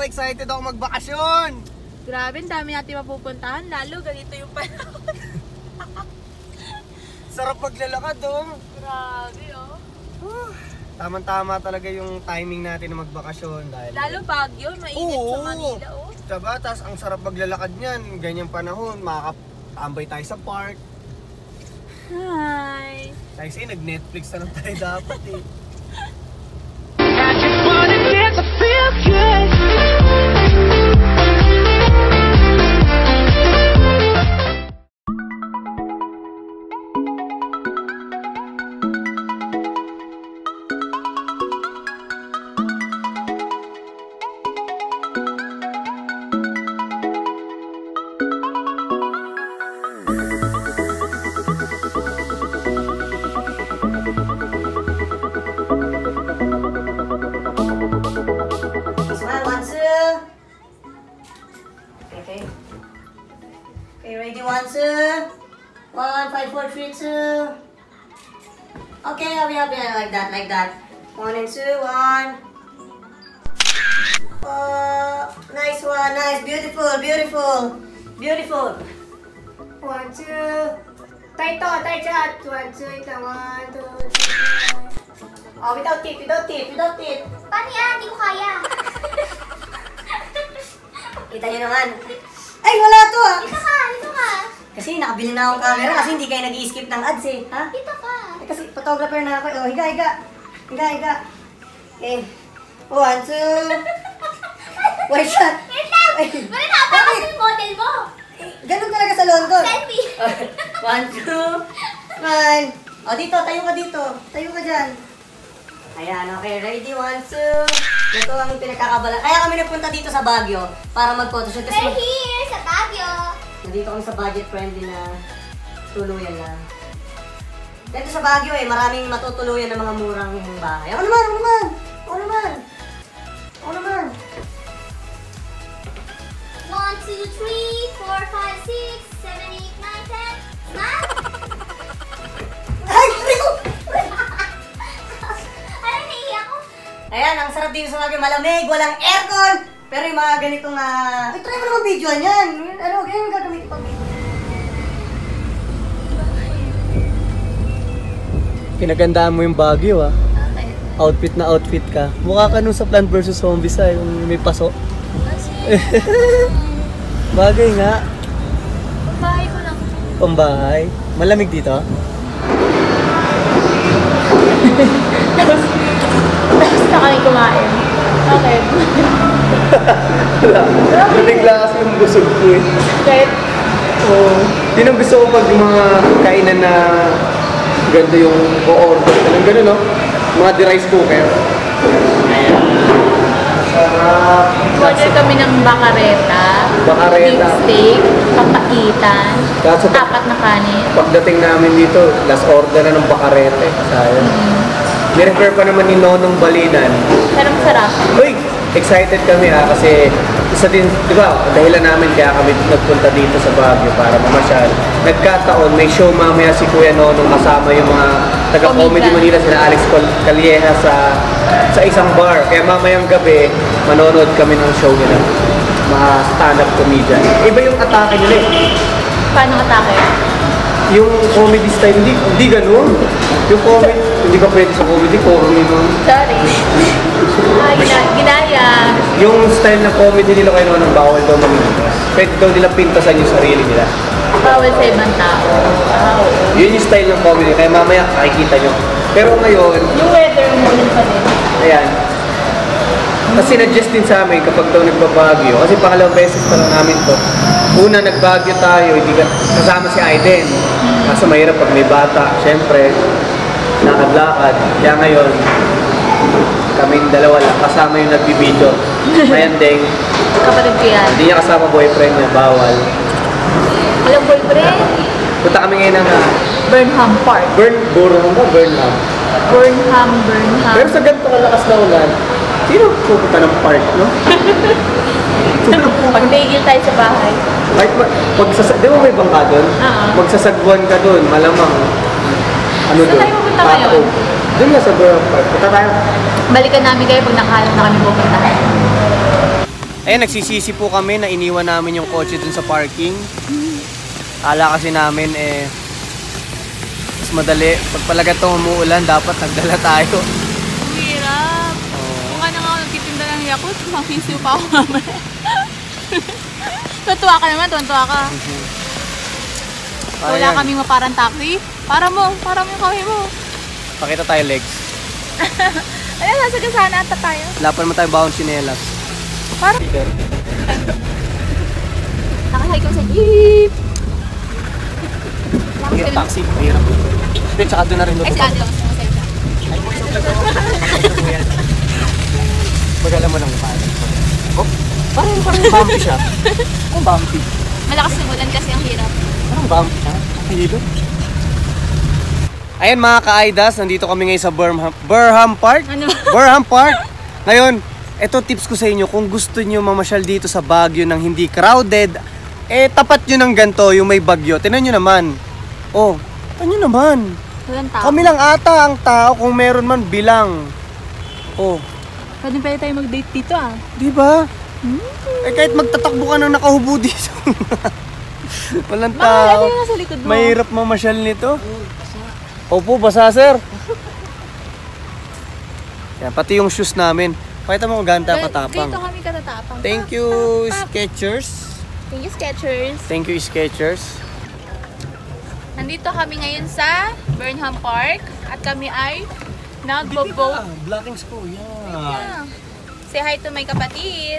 excited ako magbakasyon! Grabe, ang dami natin mapupuntahan. Lalo, ganito yung panahon. Sarap maglalakad, oh. Grabe, oh. Tama-tama talaga yung timing natin na magbakasyon. Dahil Lalo Baguio, mainit sa Manila, oh. Diba? Tas ang sarap maglalakad niyan. Ganyang panahon, makakatambay tayo sa park. Hi! Kasi nag-Netflix na lang tayo dapat eh. Okay, ready, 1, 2. 1, 5, 4, 3, 2. Okay, I'll be happy like that. 1 and 2, 1. Oh, nice one, nice, beautiful. 1, 2. Tight shot. 1, 2, 1, 2, 3. Oh, without tip. Paano yan? Hindi ko kaya. Kita nyo naman. Ay, wala to ah! Dito ka. Kasi nakabili na akong camera kasi hindi kayo nag-i-skip ng ads eh. Ha? Dito ka. Eh, kasi photographer na ako. Oh, higa. Okay. 1, 2. One shot. Wait lang. Ay, Wala na. Baka bakit? yung model mo. Ganun talaga sa London. Selfie. 1, 2, 1. O, dito. Tayo ka dito. Tayo ka dyan. Ayan, okay. Ready? 1, 2. Ito ang pinagkakabalan. Kaya kami nagpunta dito sa Baguio para mag-photoshoot. We're here sa Baguio. Nandito kami sa budget-friendly na tuluyan lang. Dito sa Baguio eh, maraming matutuluyan ng mga murang bahay. Ako naman! 1, 2, 3, 4, 5, 6, 7, 8, 9, 10. Smile. Ay! Rico! Ano, naiiyak ko? Ayan, ang sarap dito sa Baguio. Malamig, walang aircon! Pero yung mga ganitong ay, try mo naman videoan yan! Ano, ganyan gagamitin pag video. Pinagandaan mo yung Baguio ah. Outfit na outfit ka. Mukha ka nung sa Plant vs. Zombies ah, yung may paso. Bagay nga. Pambahay ko lang. Pambahay. Malamig dito? Tapos na kami kumain. Okay. Nabigla kasi yung busog ko eh. Kahit Yun ang gusto ko pag mga kainan na ganda yung o-order. Ganun no? Mga rice cooker. Ayan. Sarap. order kami ng bakareta, beef steak, papaitan, Kaso, 4 na kanin. Pagdating namin dito, last order na ng bakarete. Sayang. Nirefer pa naman ni Nonong Balinan. Pero masarap. Uy! Excited kami kasi isa din, di ba, dahilan namin kaya kami nagpunta dito sa Baguio para mamasyal. Nagkataon, may show mamaya si Kuya Nonong kasama yung mga taga-comedy Manila, sila Alex Calleja sa isang bar. Kaya mamayang gabi, manonood kami ng show nila. Mga stand-up comedian. Iba yung atake nila eh. Paano atake? Yung comedy style, hindi ganun. Yung comedy, hindi ka pwede sa comedy, corny nun. Sorry. Ginaya. Yung style na comedy nila kayo naman, bawal daw mag-iwas. Pwede daw nila pintasan yung sarili nila. Bawal sa ibang tao. Wow. Yun yung style ng comedy, kaya mamaya makikita nyo. Pero ngayon, Yung weather mo din pa din. ayan. Kasi na-adjust din sa amin kapag daw nagbabagyo. Kasi pangalawang beses pa lang namin to. Una, nagbagyo tayo, hindi ka kasama si Aiden. Kaso mahirap pag may bata. Siyempre, lakad-lakad. Kaya ngayon, kaming dalawa lang. Kasama yung nagbibideo. Ayan, Deng. Kapatid ko yan. Hindi niya kasama boyfriend niya, bawal. Walang boyfriend. Punta kami ngayon ng Burnham Park. Burnham ba? Burnham. Burnham. Pero sa ganito kalakas na ulan, sino pupunta ng park, no? Pag-tigil tayo sa bahay. Kahit di ba may bangka doon? Magsasagwan ka doon, malamang. Ano Saan doon? tayo pupunta ngayon? Doon nga sa Burnham Park. Punta tayo. Balikan namin kayo pag nakahanap na kami pupuntahan. Ayan, nagsisisi po kami na iniwan namin yung kotse dun sa parking. Kala kasi namin mas madali. Pag palaga ito umuulan, dapat nagdala tayo. Ang hirap. Kung nga na nga ako nagtitinda ng Yakult, makisiw pa ako mamaya. Tuntua ka naman, tuntua ka. Wala Ayan. kaming maparang taxi. Para mo yung kami mo. Pakita tayo legs. Ayan, sasagasana ata tayo. Wala pa naman tayo bawang chinelas. Para. Nakasay ko sa jeep. Hirap taxi, hirap. Hindi, tsaka doon na rin. Ay, si Ate lang. Masaya siya. Magala mo ng parang. Oh, parang bumpy siya. Ang bumpy. Malakas ng ulan kasi ang hirap. Parang bumpy siya. Hilo. Ayan mga ka-Aidas, nandito kami ngayon sa Burham Park. Ano? Burham Park. Ngayon, eto tips ko sa inyo, kung gusto niyo mamasyal dito sa Baguio ng hindi crowded, tapat nyo ng ganito, yung may bagyo. Tingnan nyo naman. Oh, tingnan nyo naman. Walang tao. Kami lang ata ang tao, kung meron man bilang. Oh, Pwede tayo mag-date dito ah. di ba? Kahit magtatakbo ka nang nakahubo dito. Walang Mahal, tao. ano yung nasa likod mo? Mahirap mamasyal nito. Opo, basa sir. Yan, pati yung shoes namin. Pakita mo kung gaano tayo katapang. Dito kami katatapang. Thank you, Skechers. Thank you, Skechers. Thank you, Skechers. Nandito kami ngayon sa Burnham Park at kami ay nagbo-boat. Blocking school, yeah. Yeah. Say hi to my kapatid.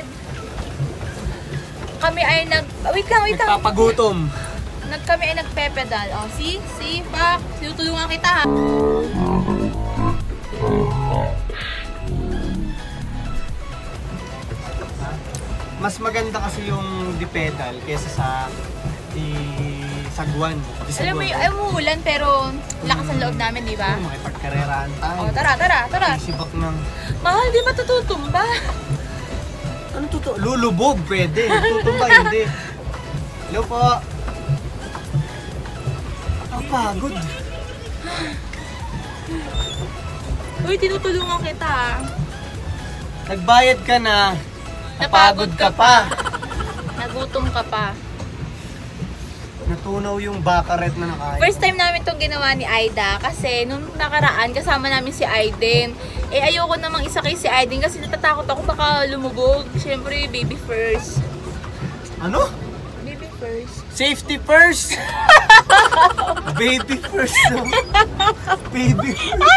Kami ay wait lang. Nagpapagutom. Kami ay nagpe-pedal. Oh, see, pak. Tinutulungan kita ha. Mas maganda kasi yung di-pedal kesa sa sagwan. Alam mo, ay umuulan pero lakas ang loob namin, di ba? Makipagkareraan tayo. Oh, tara. Sibak ng... Mahal, di ba tututumba? Ano totoo? Lulubog, pwede. Tutumba, hindi. Hello po. Ang pagod. Uy, tinutulungan kita ha. Nagbayad ka na. Napagod ka pa. Nagutom ka pa. Natunaw yung bakaret na nakain. First time namin itong ginawa ni Aida kasi nung nakaraan kasama namin si Aiden. Ayoko namang isakay si Aiden kasi natatakot ako baka lumubog. Siyempre, baby first. Ano? Baby first. Safety first! Baby first. No? Baby first.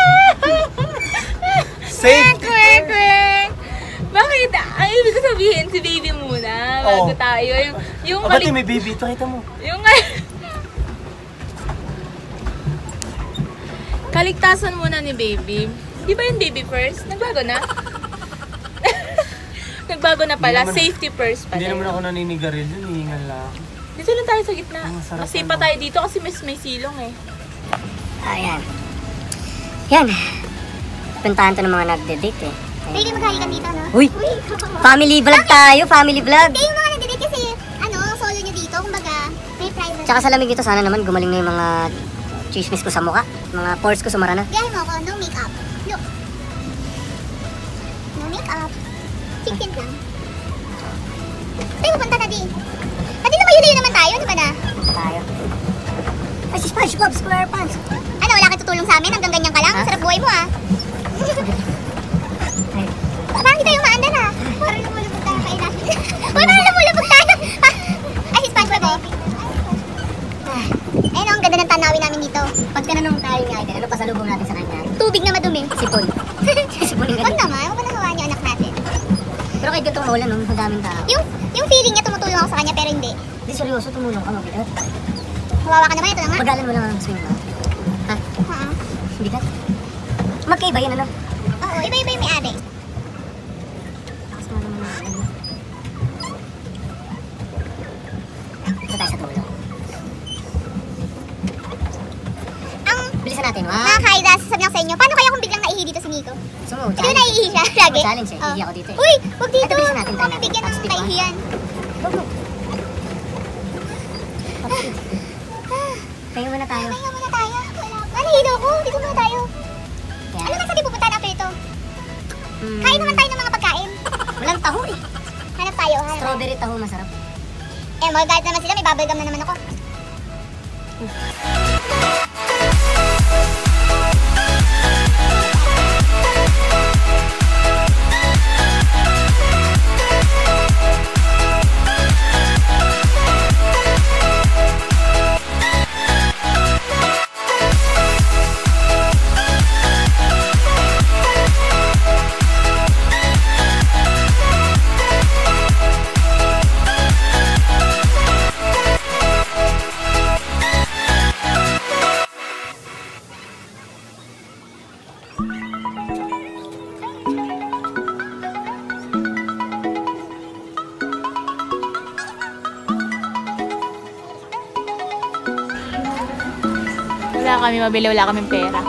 Safety first. Kwek! Bakit? Ay, ibig ko sabihin, si baby muna. Bago tayo. Yung Ba't may baby ito? Kita mo. Yung kaligtasan muna ni baby. Di ba yung baby first? Nagbago na? Nagbago na pala. Hindi naman- Safety first pala. Hindi naman ako naninigarilyo. Hihingal lang. Dito lang tayo sa gitna. Ang sarap Kasi naman. pa tayo dito kasi may silong eh. Ayan. Yan. Puntahan to ng mga nagde-date eh. Pwede maghalikan dito, no? Uy! Family vlog tayo, family vlog. Hindi yung mga nandito kasi, solo nyo dito, kumbaga, may private. Tsaka sa lamig nito, sana naman gumaling na yung mga chismis ko sa mukha. Mga pores ko sumara na. Biyahe mo ako, no makeup. Look. No makeup. Chicken lang. Tayo pupunta na din. Pati na mayo naman tayo, di ba na? Tayo. Ay, si SpongeBob SquarePants. Ano, wala kang tutulong sa amin? Hanggang ganyan ka lang? Ha? Sarap buhay mo, ah. Parang hindi tayo maandar, ah. Parang lumulubog tayo kay natin. Uy, parang lumulubog tayo. Ay, si SpongeBob, oh. Ayun, oh, ang ganda ng tanawin namin dito. Pag tinanong tayo ni Aiden, ano pasalubong natin sa kanya? Tubig na madumi. Sipon. Sipon yung Huwag ganito. naman, huwag mo nang hawakan yung anak natin. Pero kahit ganitong maulan, ang daming tao. Yung feeling niya tumutulong ako sa kanya pero hindi. Di seryoso, tumulong ka mabigat. Kawawa ka naman, ito na nga. Magalan mo lang ang swing ba? Ha? Ha? Bigat? Magkaiba yan, ano? Oo, iba-iba yung may-ari. Lakas mo naman ang ano. Ito tayo sa dulo. Ang Bilisan natin, mga kaida, sasabihin ko sa inyo, paano kaya kung biglang naihi dito si Nico? So, Di ba naihi siya lagi? Challenge eh, Oh. ihi ako dito eh. Uy, huwag dito. Ito, bilisan natin, Huwag try natin. bigyan Top ng speed, kaihiyan. Kaya muna tayo. Kaya muna tayo. Nanihido ako, dito muna tayo. Kaya, Ano na sa di pupuntahan after ito? hmm, Kain naman tayo ng mga pagkain. walang taho eh. Hanap tayo, ha? Strawberry taho masarap. Eh, magagalit naman sila. May bubblegum na naman ako. Wala kami mabili, wala kaming pera.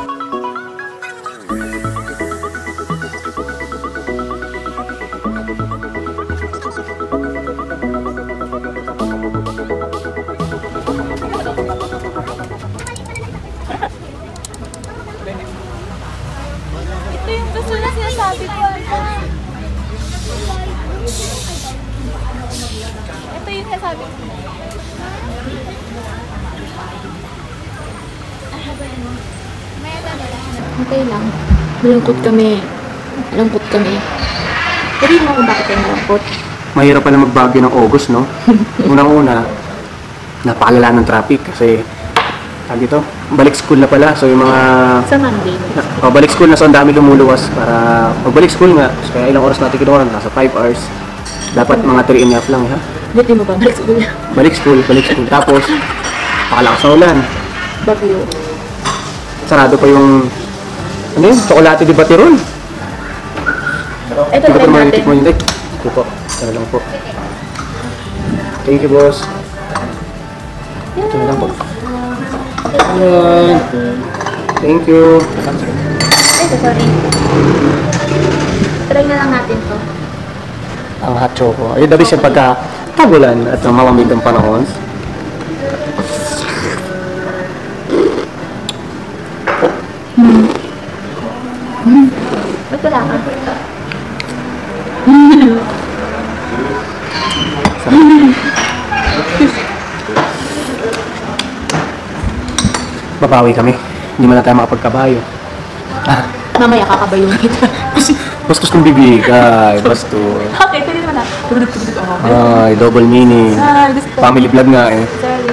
Ito yung gusto na sinasabi ko. Ito yung sinasabi ko. Okay lang. Malungkot kami. Malungkot kami. Sabihin mo kung bakit tayo malungkot. Mahirap pala magbagyo ng August, no? Unang-una, napakalala ng traffic kasi sabi dito, balik school na pala. So yung mga Sa Monday. balik school na, so ang dami lumuluwas para pagbalik school nga. So, kaya ilang oras natin kinuha, nasa 5 hours. Dapat mga 3.5 lang, ha? Dito mo ba? Balik school. Balik school. Tapos, pakalakas na ulan. Bagyo. Sarado pa yung, ano yun, chocolate di Batirol. Ito Hindi ko try pa natin. maritik mo yun, Dek. Ito po, sana lang po. Thank you, boss. Ito na lang po. Ayan. Thank you. Ito, sorry. Try na lang natin to. Ang hot choco. Ayun, dabi siya pagka tagulan at mamamig ang panahon. Ba't wala ka? Babawi kami. Hindi man na tayo makapagkabayo. Mamaya kakabayong kita. Bastos kong bibigay. Bastos. Okay, pwede naman na. Tugod ako. Ay, double meaning. Gusto. Family vlog nga eh. Sorry.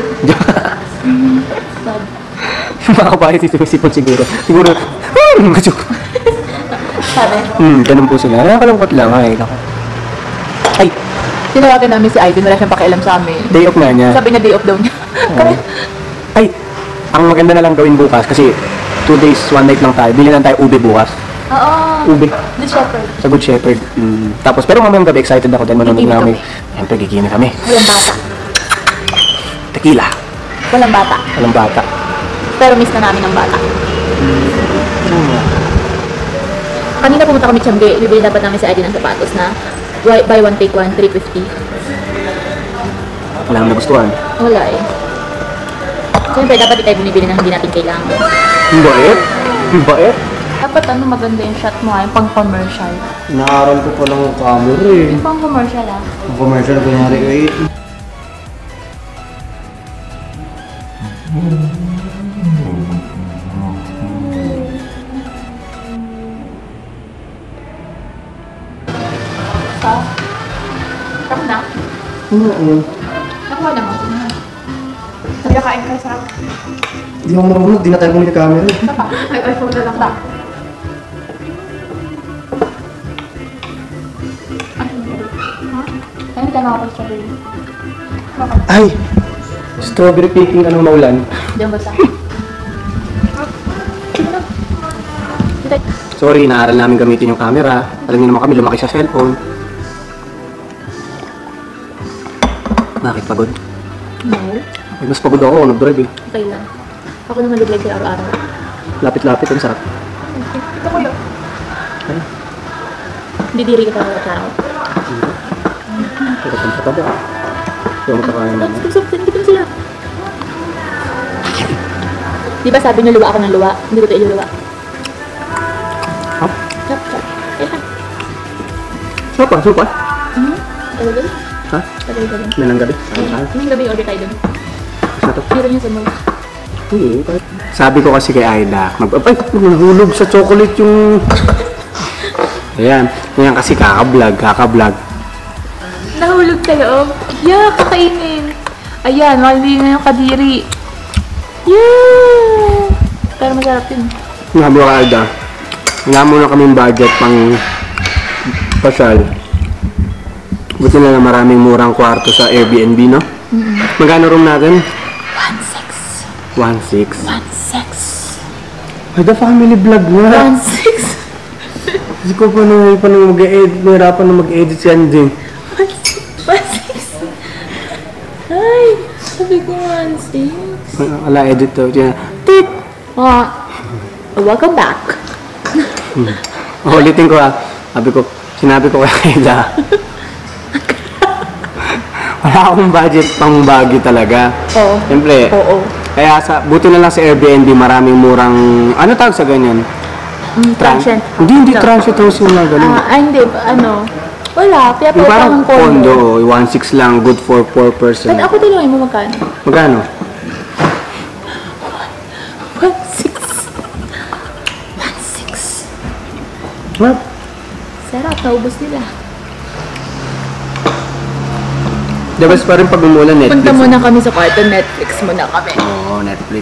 Mga kabahay dito may sipon siguro. Siguro, joke. Sabi. Ganun po sila. Nakakalungkot lang. Ay, naku. Ay, Tinawagan namin si Aiden, wala siyang pakialam sa amin. day off nga niya. Sabi niya day off daw niya. Ay, ang maganda na lang gawin bukas kasi 2 days, 1 night lang tayo. Bili lang tayo ube bukas. Oo. Ube. The shepherd. Sa Good Shepherd. Tapos, pero mamayang gabi excited ako dahil manonood Gigimik namin. kami. Siyempre, gigimik kami. Walang bata. Tequila. Walang bata. Walang bata. Pero miss na namin ang bata. Kanina pumunta kami Tiangge, bibili dapat namin si Aiden ng sapatos na buy one take one, 350. Wala akong nagustuhan. Wala eh. Siyempre dapat di tayo bumibili ng hindi natin kailangan. Ang bait. Ang bait. Dapat ano maganda yung shot mo yung pang commercial. Naaral ko pa lang ang camera eh. Yung pang commercial Ang commercial kunyari ko eh. Sarap na? Ayun. Nakuha na mo. Sabi ka kain ka sarap. Hindi ako marunong. Di na tayo bumili camera eh. Ay, iPhone na lang ta. Ay, hindi ka nakapag-strawberry. Ay! Strawberry picking anong maulan. Diyan ba sa? Sorry, naaral namin gamitin yung camera. Alam niyo naman kami, lumaki sa cellphone. Bakit pagod? No. Ay, mas pagod ako, nag-drive eh. Okay lang. Ako naman nag-vlog kayo araw-araw. Lapit-lapit, ang sarap. Ito ko yun. Ay, Didiri kita mga tao. ito kung pataba. Ito ang makakain naman. Dito sila. Di ba sabi niyo luwa ako ng luwa? Hindi ko ito iluluwa. Ha? Chop, chop. Eh, Sopa, sopa. Tagal? Ha? Tagal. Nanang gabi? Anong gabi order tayo dun? Sa to? Meron yung sa mall. Sabi ko kasi kay Aida, nahulog sa chocolate yung... Ayan, yan kasi kaka-vlog. Nahulog kayo? Yeah, kakainin. Ayan, mali na yung kadiri. Yeah! Pero masarap yun. Sabi ko kay Aida, wala muna kaming budget pang pasyal. Buti na lang maraming murang kwarto sa Airbnb, no? Magkano room natin? 1.6. 1.6? Ay, the family vlog na. 1.6? Hindi ko pa nang mag-edit. Mahirapan na mag-edit si Anjing. 1.6? Ay, sabi ko 1.6. Wala, edit to. Tit! Welcome back. Ulitin ko sinabi ko kay Aida. Wala akong budget pang Baguio talaga. Oo. Siyempre. Oo. Kaya buti na lang sa Airbnb, maraming murang, ano tawag sa ganyan? Transient. Hindi transient house yung mga ganun. Hindi. Wala. Kaya Yung parang parang condo, 1.6 lang, good for 4 person. Ba't ako tulungin mo magkano? Magkano? 1.6. What? Sarap. Naubos nila. The best pa rin pag umulan, Netflix. Punta muna kami sa kwarto. Netflix muna kami. Oo, Netflix.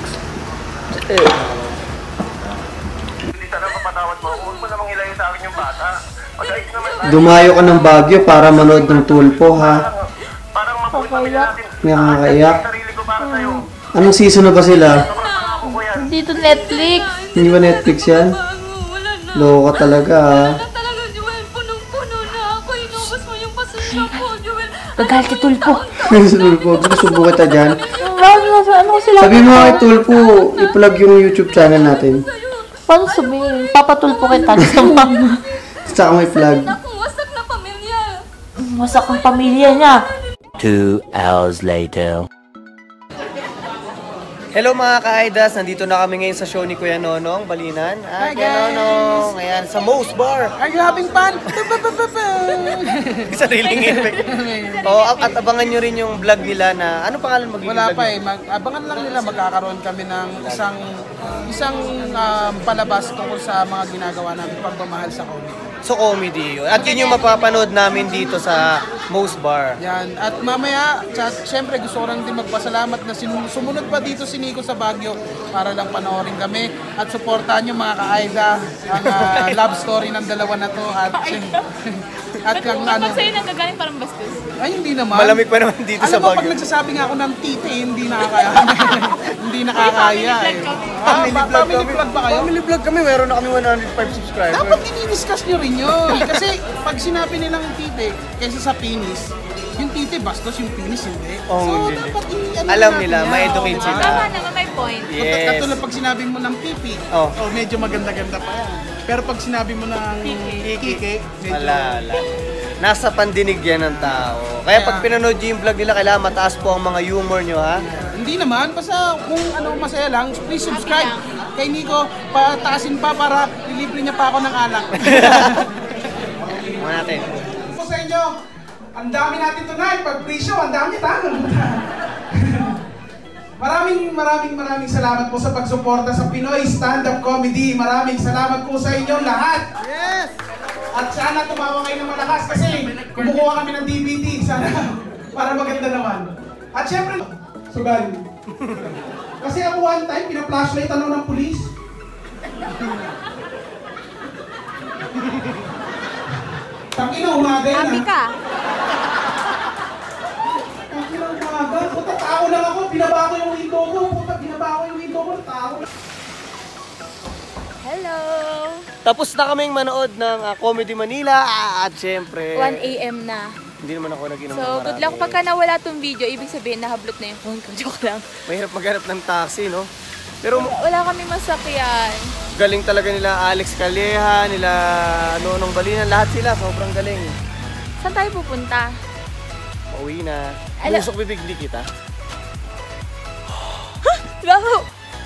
Hindi sana mapatawad mo. Huwag mo namang ilayin sa akin yung bata. Pag-ayos naman tayo. Dumayo ka ng Baguio para manood ng Tulpo, ha? Parang mabuhay pamilya natin. Nakakaiyak. Sarili ko para sa'yo. Anong season na ba sila? Dito Netflix. Hindi ba Netflix yan? Loko ka talaga, ha? Talaga, Joel, punong-puno na ako. Inubos mo yung pasensya ko, Joel. Gagal kay Tulpo. Sa Tulpo, susubo kita dyan. Ano sila? Sabihin mo kay Tulpo, i-plug yung YouTube channel natin. Paano sabihin? Papatulpo kita. Saka mo i-plug. Akong wasak na pamilya. Masak ang pamilya niya. 2 hours later. Hello mga ka-Aidas, nandito na kami ngayon sa show ni Kuya Nonong Balinan. Hi Kuya Nonong! Ayan, sa Moe's Bar. Are you having fun? Sariling effect. At abangan nyo rin yung vlog nila na, ano pangalan magiging Wala vlog pa nyo? abangan lang nila magkakaroon kami ng isang palabas tungkol sa mga ginagawa namin pagmamahal sa comedy. So comedy. At yun yung mapapanood namin dito sa Moe's Bar. Yan. At mamaya, syempre gusto ko lang din magpasalamat na sumunod pa dito si Nico sa Baguio para lang panoorin kami at suportahan yung mga ka-Aida ang love story ng dalawa na to at yung ano. Pag sa'yo nanggagaling parang bastos. Ay, hindi naman. Malamig pa naman dito sa Alam mo, pag Baguio. nagsasabi nga ako ng tite, hindi nakakaya. Hindi nakakaya eh. Family vlog ba kayo? Family vlog kami, meron na kami 105 subscribers. Dapat i-discuss nyo rin yun. Kasi pag sinabi nilang tite, kaysa sa penis, yung tite bastos, yung penis hindi. Oh, so, hindi. dapat Alam nila, ma-educate sila. Tama naman, may point. Yes. Katulad pag sinabi mo ng pipi, Oh. medyo maganda-ganda pa yan. Pero pag sinabi mo ng kiki, medyo... Wala. Nasa pandinig yan ng tao. Kaya pag pinanood nyo yung vlog nila, kailangan mataas po ang mga humor nyo, ha? Hindi naman, basta kung ano masaya lang, please subscribe kay Nico, pataasin pa para ilibre niya pa ako ng alak. Muna natin. Po sa inyo, ang dami natin tonight, pag pre-show, ang dami tayo. Maraming salamat po sa pagsuporta sa Pinoy Stand-Up Comedy. Maraming salamat po sa inyong lahat. Yes! At sana tumawa kayo ng malakas kasi kumukuha kami ng DVD. Sana para maganda naman. At syempre, sugal. Kasi ako one time, pina-flashlight ng pulis. Tangina, umaga yun Happy ka. Tangina, umaga. Puta, tao lang ako. Binaba ko yung window ko. Puta, binaba ko yung window ko. Tao. Hello! Tapos na kaming manood ng Comedy Manila at syempre 1 a.m. na. hindi naman ako nag-inom So, ng good marami. luck. Pagka nawala tong video, ibig sabihin nahablot na yung phone ko. Joke lang. Mahirap maghanap ng taxi, no? Pero Wala kami masakyan. galing talaga nila Alex Calleja, nila Nonong Balinan, lahat sila, sobrang galing. Saan tayo pupunta? Pauwi na. Ala- Musok bibigli kita. Go!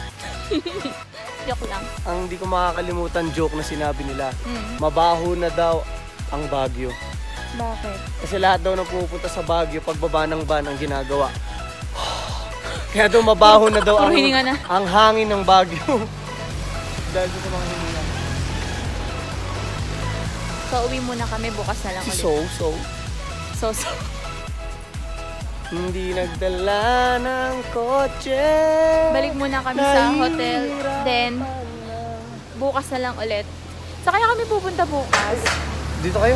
Joke lang. Ang hindi ko makakalimutan joke na sinabi nila, Mm. mabaho na daw ang Baguio. Bakit? Kasi lahat daw na pumupunta sa Baguio, pagbaba ng van ang ginagawa. Kaya daw mabaho na daw Puro hininga na. ang hangin ng Baguio. Dahil sa mga hininga. So, uwi muna kami. Bukas na lang ulit. So. Hindi nagdala ng kotse. Balik muna kami sa hotel. Then, bukas na lang ulit. Sa kaya kami pupunta bukas. Dito kayo.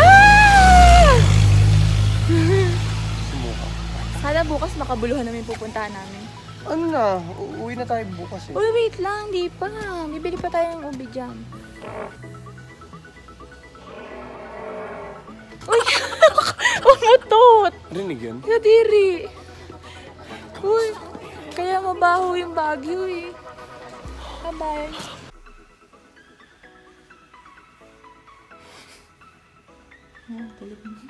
Sana bukas makabuluhan namin pupuntahan namin. Ano na? Uuwi na tayo bukas eh. Uy, wait lang. Di pa. Bibili pa tayo ng ubi dyan. Uy! Umutot! Rinig yun? Nadiri. Uy! Kaya mabaho yung Baguio eh. Bye-bye. Tulog na.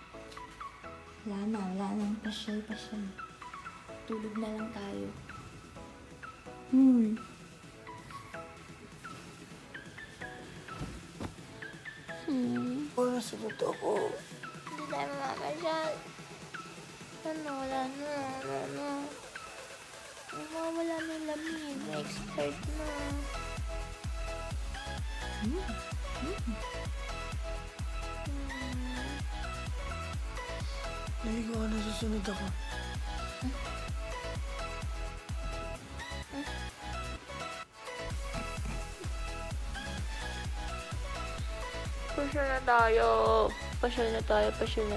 Wala na. Pasyal. Tulog na lang tayo. Wala sa totoo ko. Hindi tayo mamasyal. Wala na. Wala na yung lamig. Na-expired na. Naligo ka na, susunod ako. Pasyal na tayo.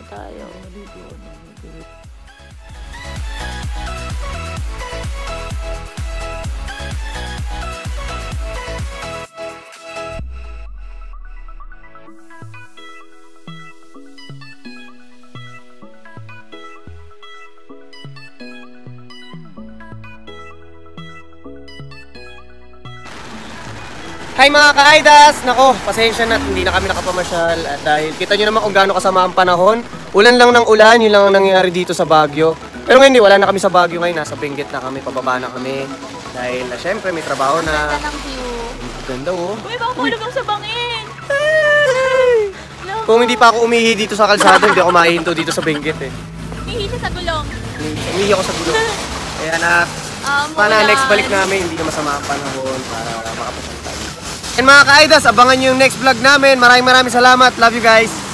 Hi mga ka-idas! Nako, pasensya na, hindi na kami nakapamasyal at dahil kita nyo naman kung gaano kasama ang panahon. Ulan lang ng ulan, yun lang ang nangyayari dito sa Baguio. Pero ngayon wala na kami sa Baguio ngayon, nasa Benguet na kami, pababa na kami. Dahil syempre may trabaho na. Ganda ng view. Ganda oh. Uy, baka malubang sa bangin! Kung hindi pa ako umihi dito sa kalsada, hindi ako maihinto dito sa Benguet eh. Umihi siya sa gulong. Umihi ako sa gulong. Kaya na, sana next balik namin, hindi na masama ang panahon para makapasyal tayo. And mga ka-idas, abangan nyo yung next vlog namin. Maraming salamat. Love you guys.